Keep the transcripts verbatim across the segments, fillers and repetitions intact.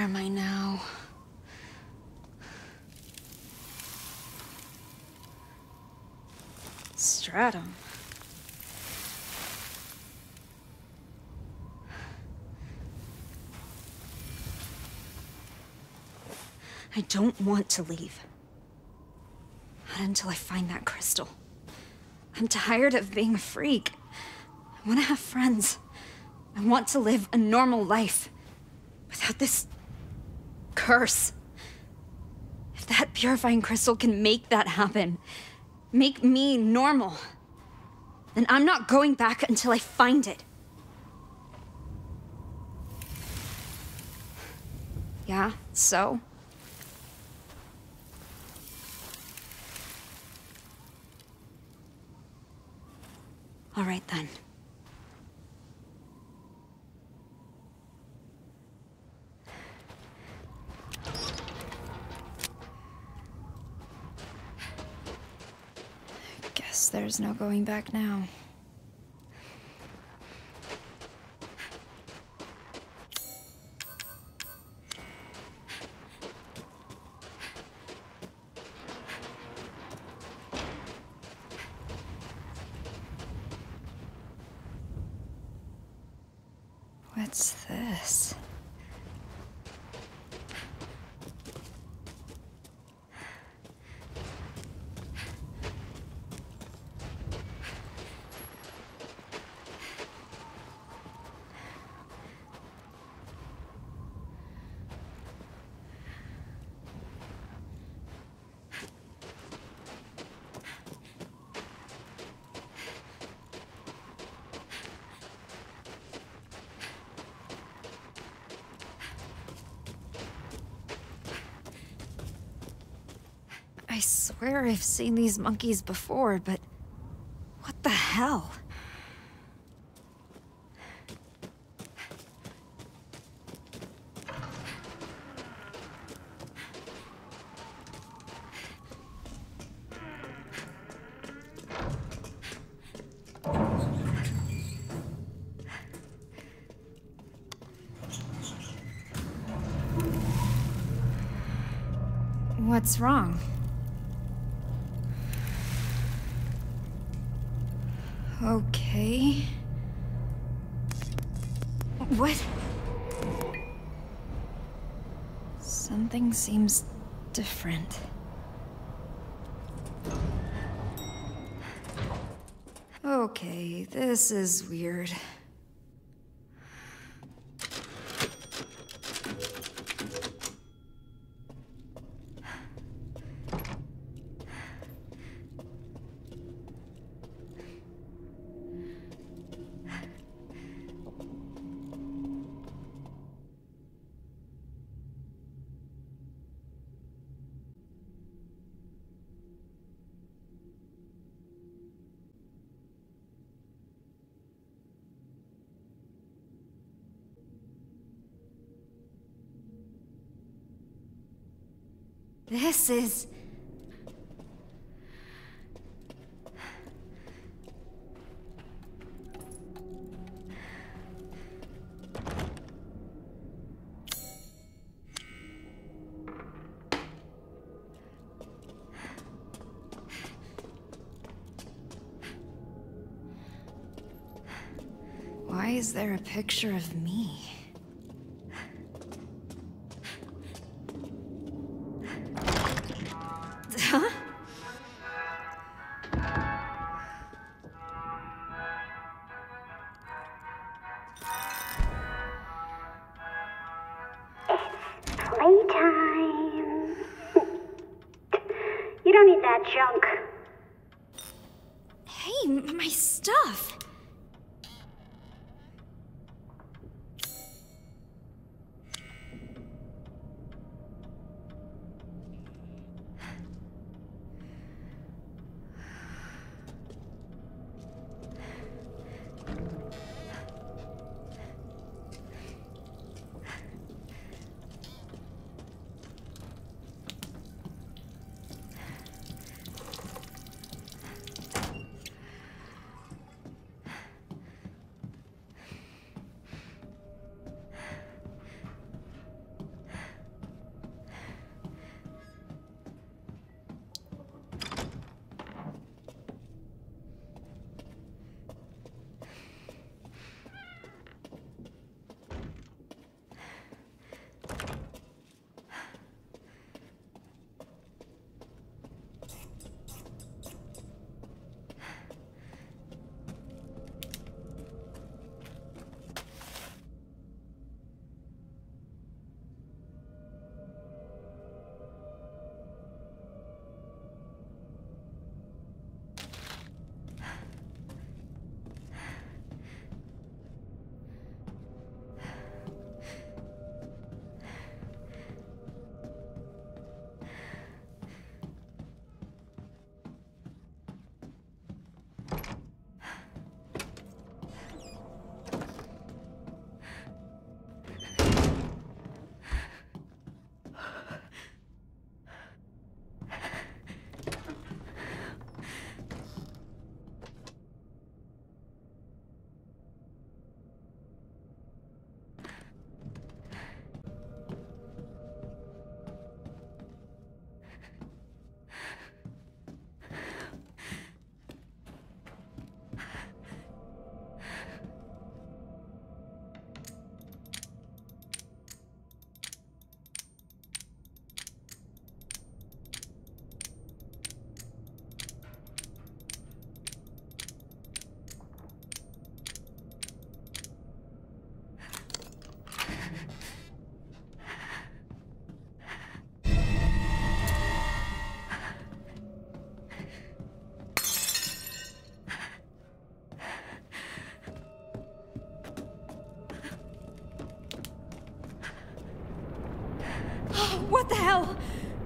am I now? Stratum. I don't want to leave. Not until I find that crystal. I'm tired of being a freak. I want to have friends. I want to live a normal life. Without this... curse. If that purifying crystal can make that happen, make me normal, then I'm not going back until I find it. Yeah, so? All right then. Guess there's no going back now. What's this? I swear I've seen these monkeys before, but what the hell? What's wrong? Okay. What? Something seems different. Okay, this is weird. This is... Why is there a picture of me? Huh? Playtime. You don't need that junk. Hey, my stuff! What the hell?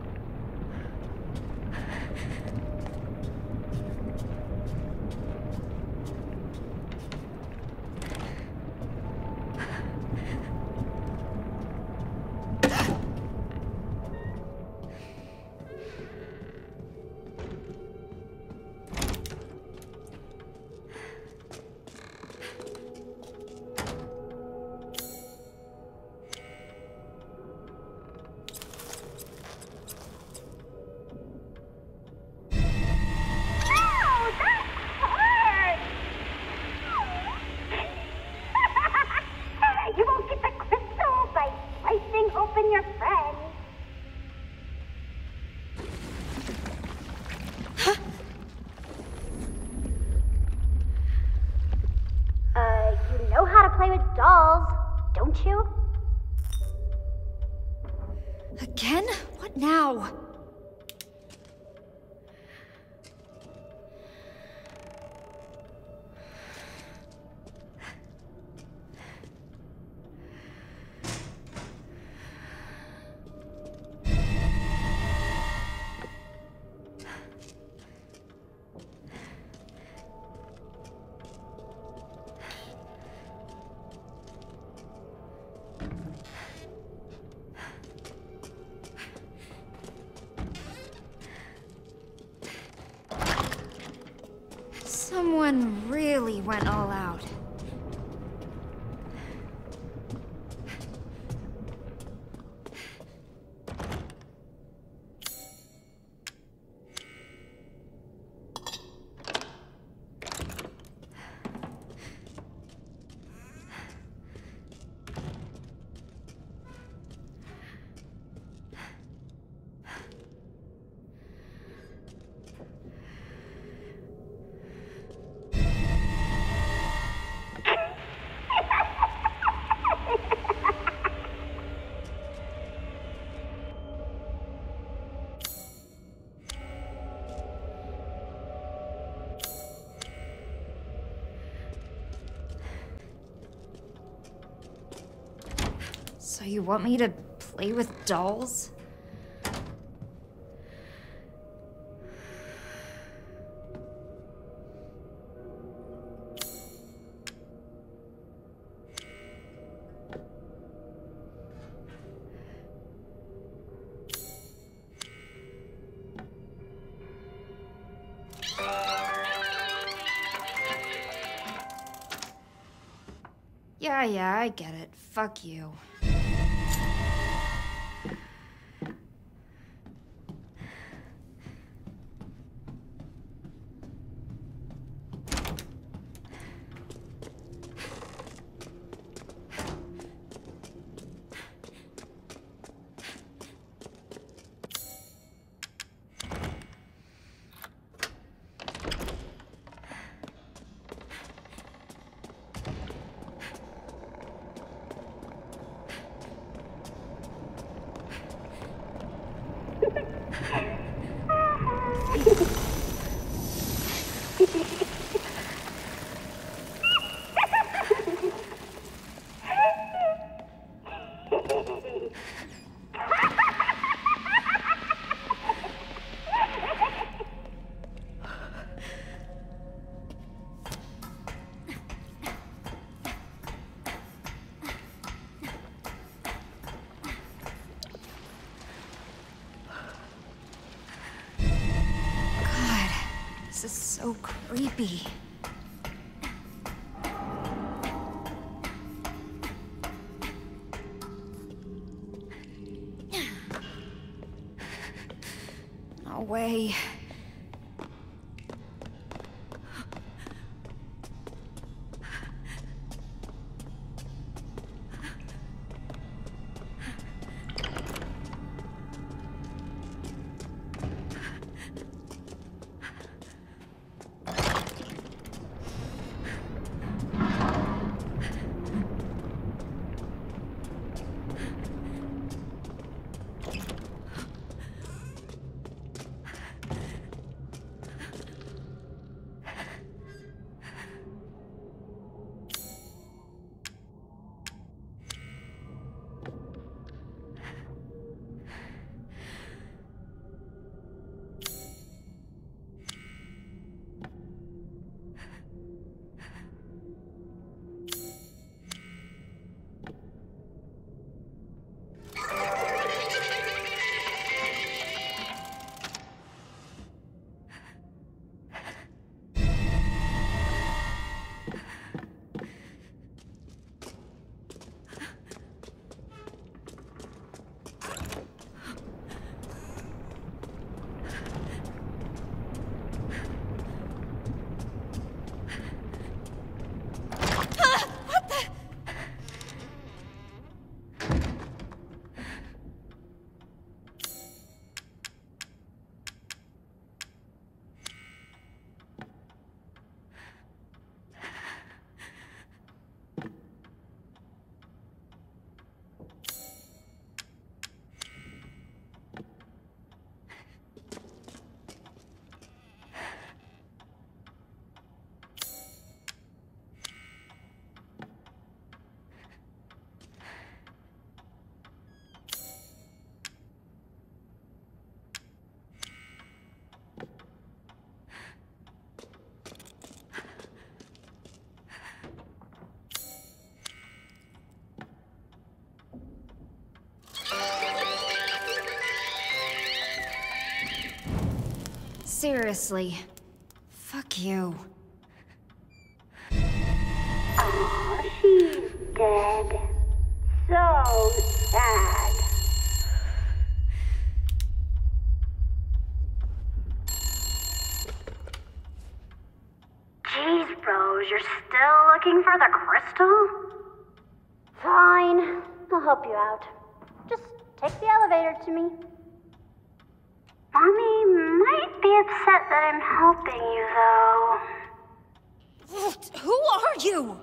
Open your friend. uh, you know how to play with dolls, don't you? Again? What now? Someone really went all out. So you want me to play with dolls? Yeah, yeah, I get it. Fuck you. This is so creepy. No way. seriously. Fuck you. Aw, she's dead. So sad. Jeez, Rose, you're still looking for the crystal? Fine, I'll help you out. Just take the elevator to me. Mommy might be upset that I'm helping you, though. Who are you?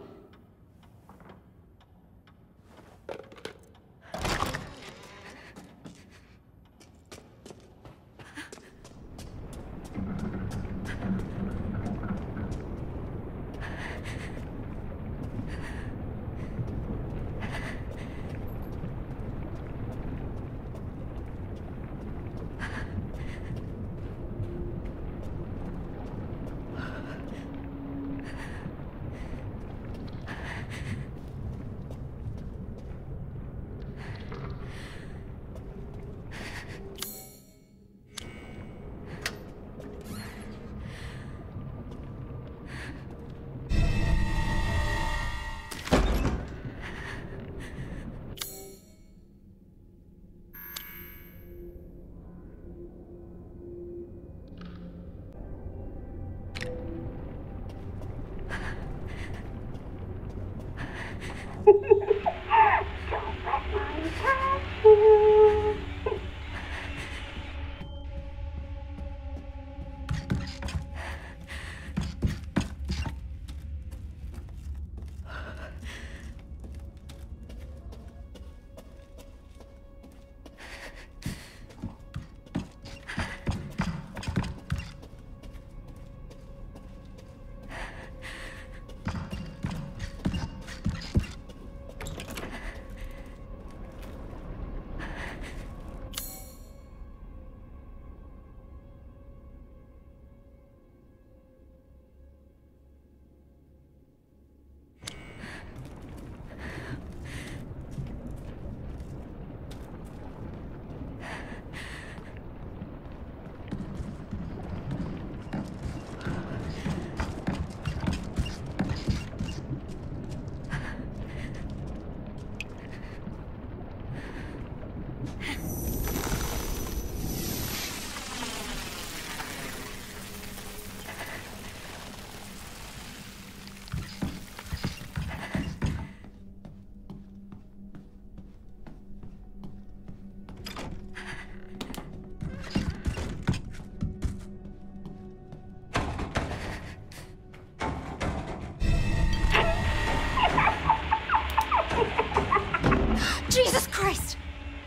Jesus Christ!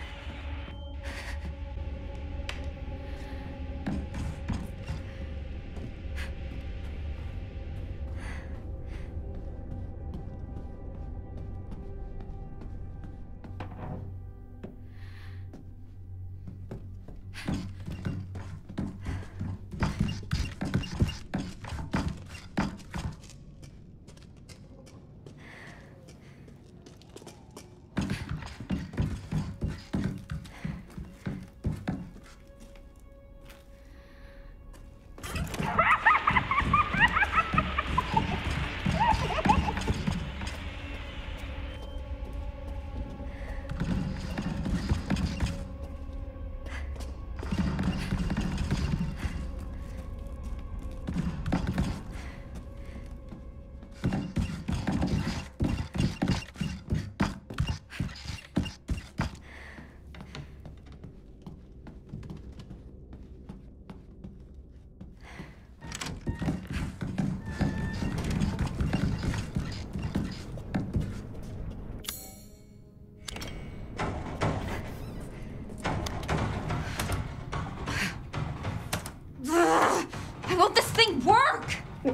Won't this thing work?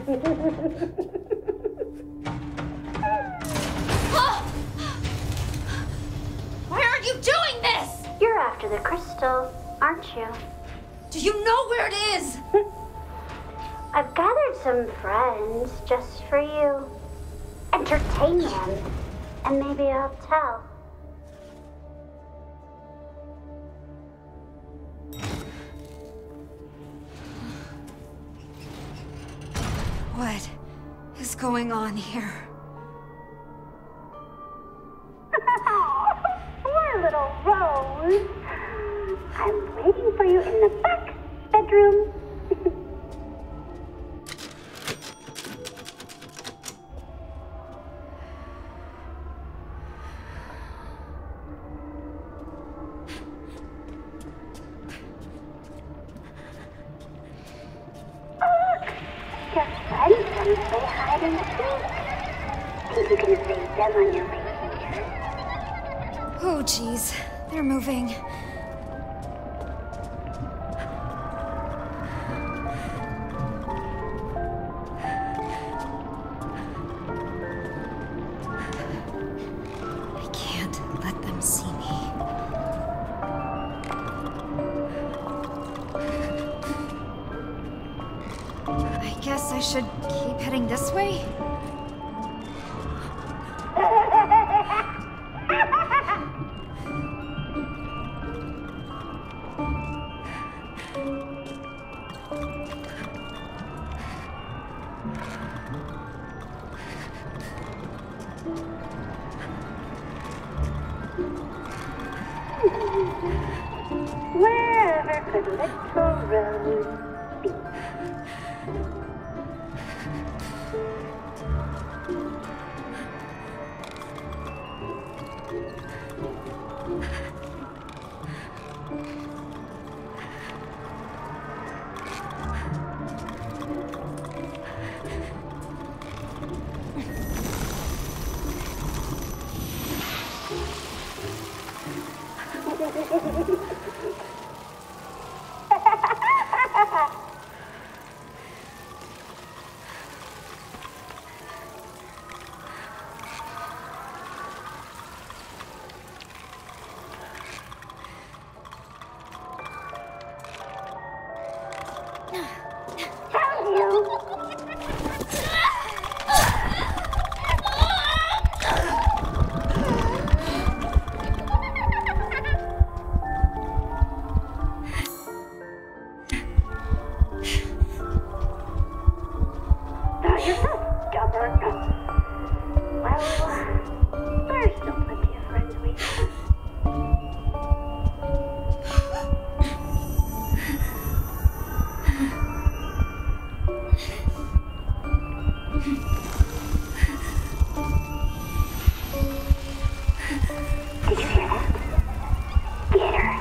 Why aren't you doing this? You're after the crystal, aren't you? Do you know where it is? I've gathered some friends just for you. Entertain them, and maybe I'll tell. What is going on here? Poor little Rose. I'm waiting for you in the back bedroom. Your friends want to play hide and seek. Think you can evade them on your way here? Oh, geez. They're moving. I can't let them see me. I guess I should keep heading this way? Wherever could little Rose be? Tell you. Now you're so stubborn. Well, there's still plenty of friends waiting. Did you hear that? Get her.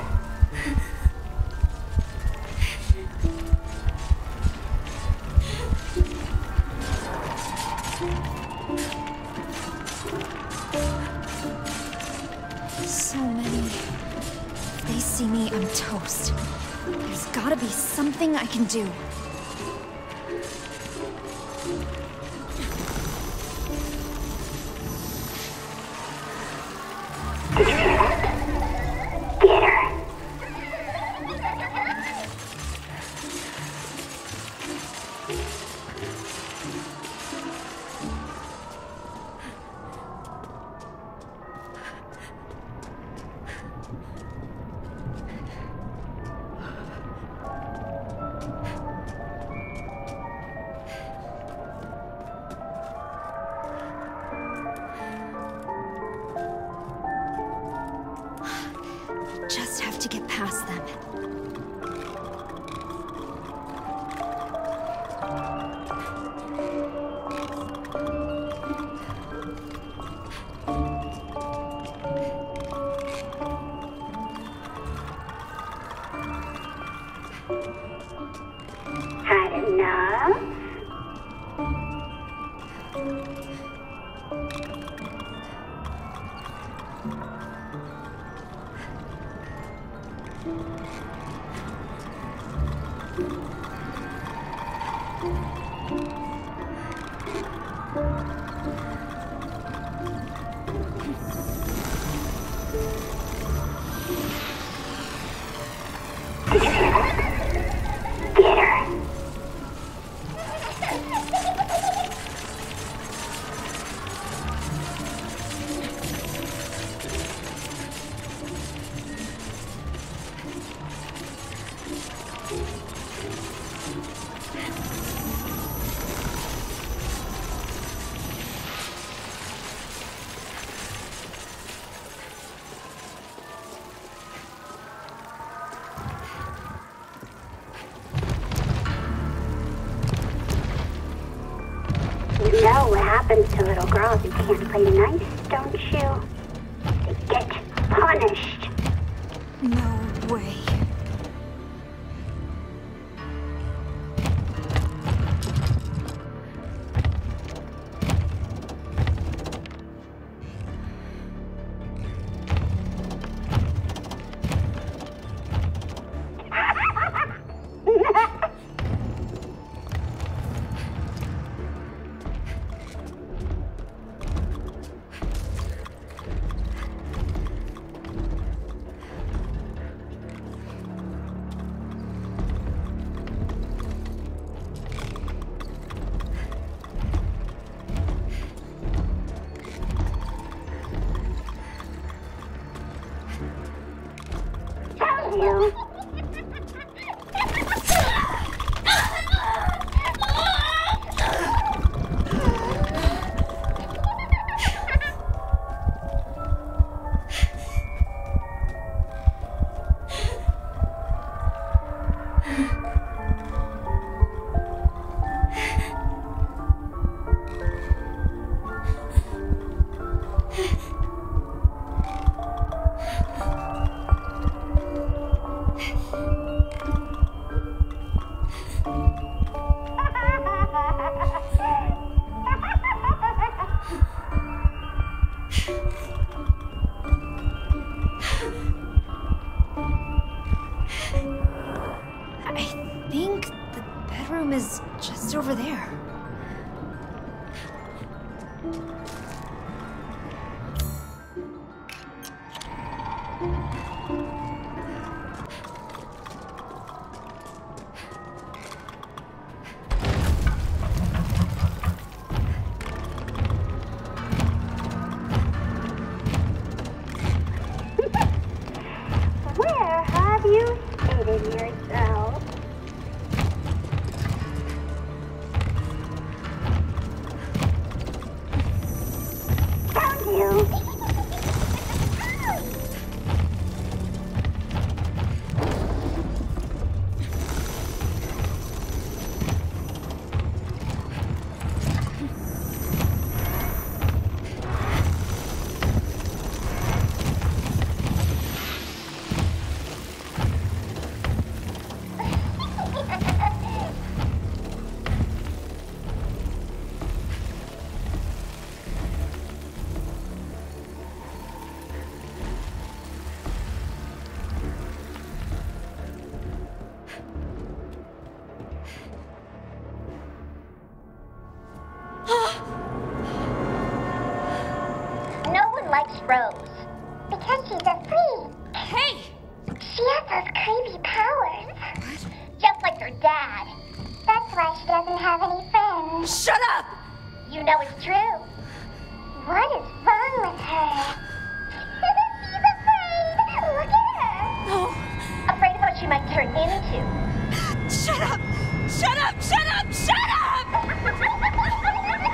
So many. If they see me, I'm toast. There's gotta be something I can do. Did you hear that? Get her. Just have to get past them. Had enough? Did you hear that? Get her. what happens to little girls who can't play nice, don't you? They get punished. No way. You. I think the bedroom is just over there. Where have you hidden yourself? Found you. No one likes Rose. Because she's a freak. Hey! She has those creepy powers. Just like her dad. That's why she doesn't have any friends. Shut up! You know it's true. What is wrong with her? She's afraid. Look at her. No! Afraid of what she might turn into. Shut up! Shut up! Shut up! Shut up!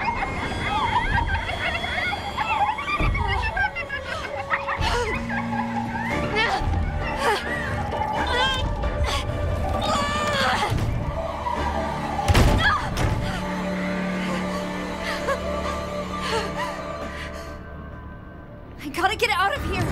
I gotta get out of here!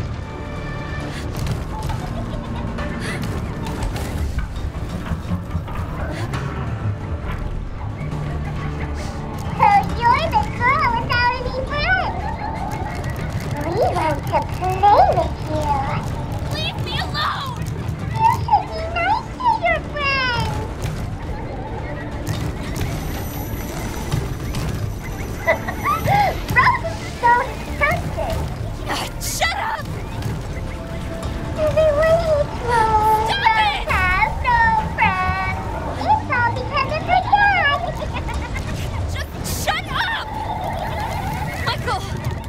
So you're the girl without any friends. We want to play with you. Leave me alone! You should be nice to your friends. Rose is so disgusting. Uh, shut up! Everyone hates Rose. Stop Rose it! has no friends. It's all because of her dad. Just shut up! Michael!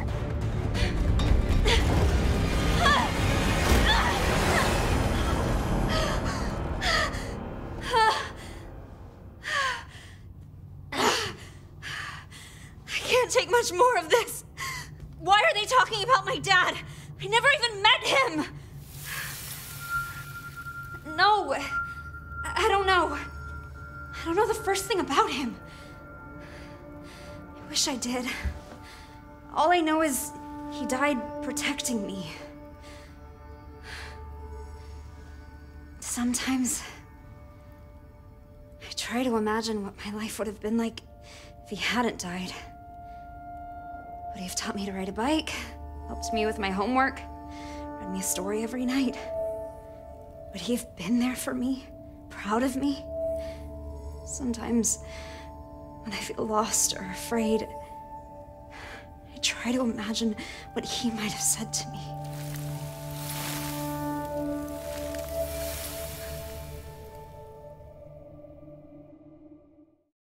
I can't take much more of this. Why are they talking about my dad? I never even met him. No, I I don't know. I don't know the first thing about him. I wish wish I did. All I know is he died protecting me. Sometimes I try to imagine what my life would have been like if he hadn't died. Would he have taught me to ride a bike, helped me with my homework, read me a story every night? Would he have been there for me, proud of me? Sometimes, when I feel lost or afraid, I try to imagine what he might have said to me.